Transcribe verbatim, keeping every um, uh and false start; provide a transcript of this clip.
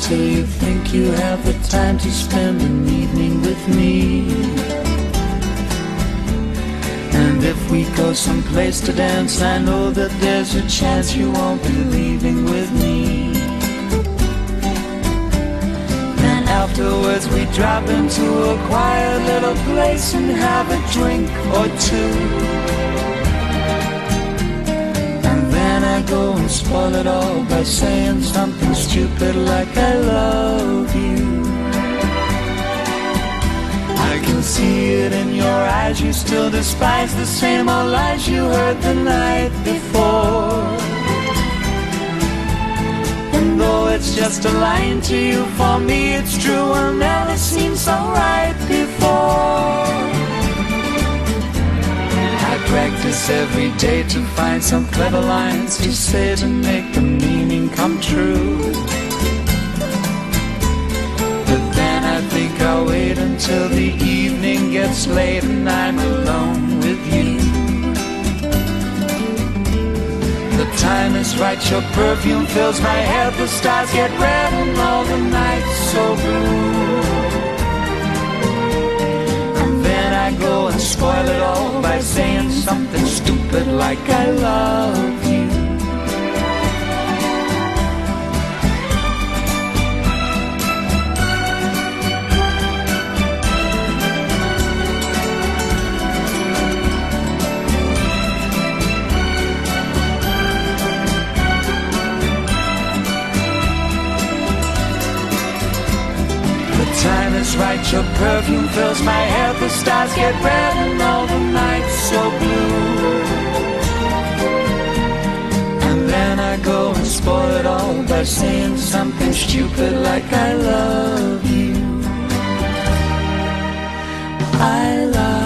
till you think you have the time to spend an evening with me. And if we go someplace to dance, I know that there's a chance you won't be leaving with me. Then afterwards we drop into a quiet little place and have a drink or two. I go and spoil it all by saying something stupid like I love you. I can see it in your eyes, you still despise the same old lies you heard the night before. And though it's just a line to you, for me it's true, I'll never seen so right before. I practice every day to find some clever lines to say to make the meaning come true. But then I think I'll wait until the evening gets late and I'm alone with you. The time is right, your perfume fills my head, the stars get red and all the nights so blue. I go and spoil it all by saying something stupid like I love you. Time is right, your perfume fills my head, the stars get red and all the nights so blue. And then I go and spoil it all by saying something stupid like I love you. I love you.